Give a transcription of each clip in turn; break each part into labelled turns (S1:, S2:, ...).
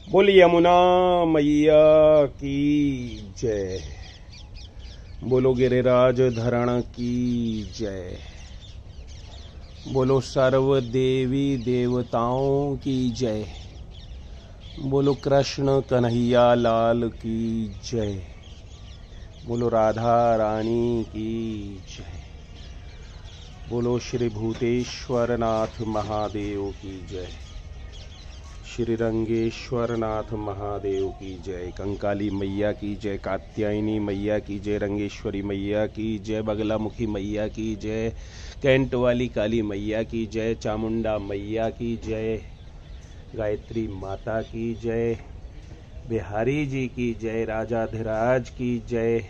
S1: बोल यमुना मैया की जय। बोलो गिरिराज धरण की जय। बोलो सर्व देवी देवताओं की जय। बोलो कृष्ण कन्हैया लाल की जय। बोलो राधा रानी की जय। बोलो श्री भूतेश्वर नाथ महादेव की जय। श्री रंगेश्वर नाथ महादेव की जय। कंकाली मैया की जय। कात्यायनी मैया की जय। रंगेश्वरी मैया की जय। बगलामुखी मैया की जय। कैंट वाली काली मैया की जय। चामुंडा मैया की जय। गायत्री माता की जय। बिहारी जी की जय। राजाधिराज की जय।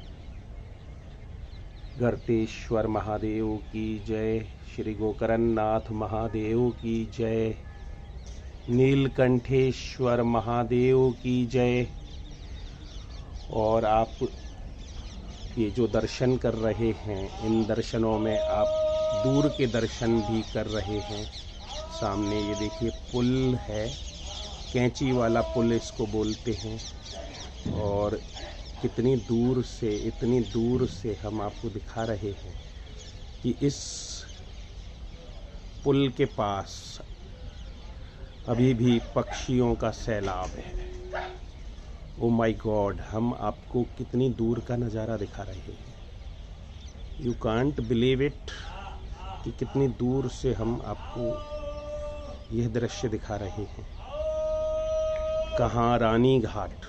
S1: गर्तेश्वर महादेव की जय। श्री गोकर्णनाथ महादेव की जय। नीलकंठेश्वर महादेव की जय। और आप ये जो दर्शन कर रहे हैं, इन दर्शनों में आप दूर के दर्शन भी कर रहे हैं। सामने ये देखिए पुल है, कैंची वाला पुल इसको बोलते हैं। और कितनी दूर से, इतनी दूर से हम आपको दिखा रहे हैं कि इस पुल के पास अभी भी पक्षियों का सैलाब है। ओ माय गॉड, हम आपको कितनी दूर का नज़ारा दिखा रहे हैं। यू कांट बिलीव इट कि कितनी दूर से हम आपको यह दृश्य दिखा रहे हैं। कहाँ रानी घाट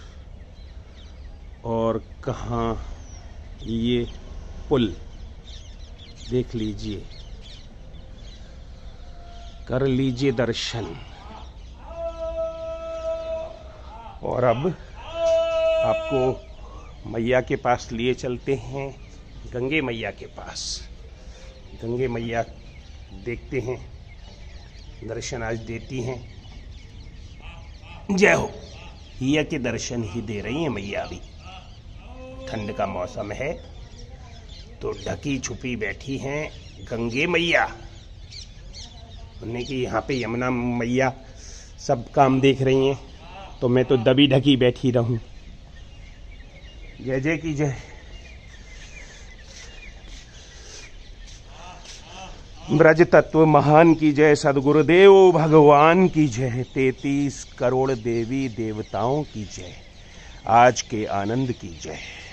S1: और कहाँ ये पुल, देख लीजिए, कर लीजिए दर्शन। और अब आपको मैया के पास लिए चलते हैं, गंगे मैया के पास। गंगे मैया देखते हैं, दर्शन आज देती हैं। जय हो। हिया के दर्शन ही दे रही हैं मैया। अभी ठंड का मौसम है तो ढकी छुपी बैठी हैं गंगे मैया। उन्हें कि यहाँ पे यमुना मैया सब काम देख रही हैं, तो मैं तो दबी ढकी बैठी रहूं। जय जय की जय। ब्रज तत्व महान की जय। सदगुरुदेव भगवान की जय। 33 करोड़ देवी देवताओं की जय। आज के आनंद की जय।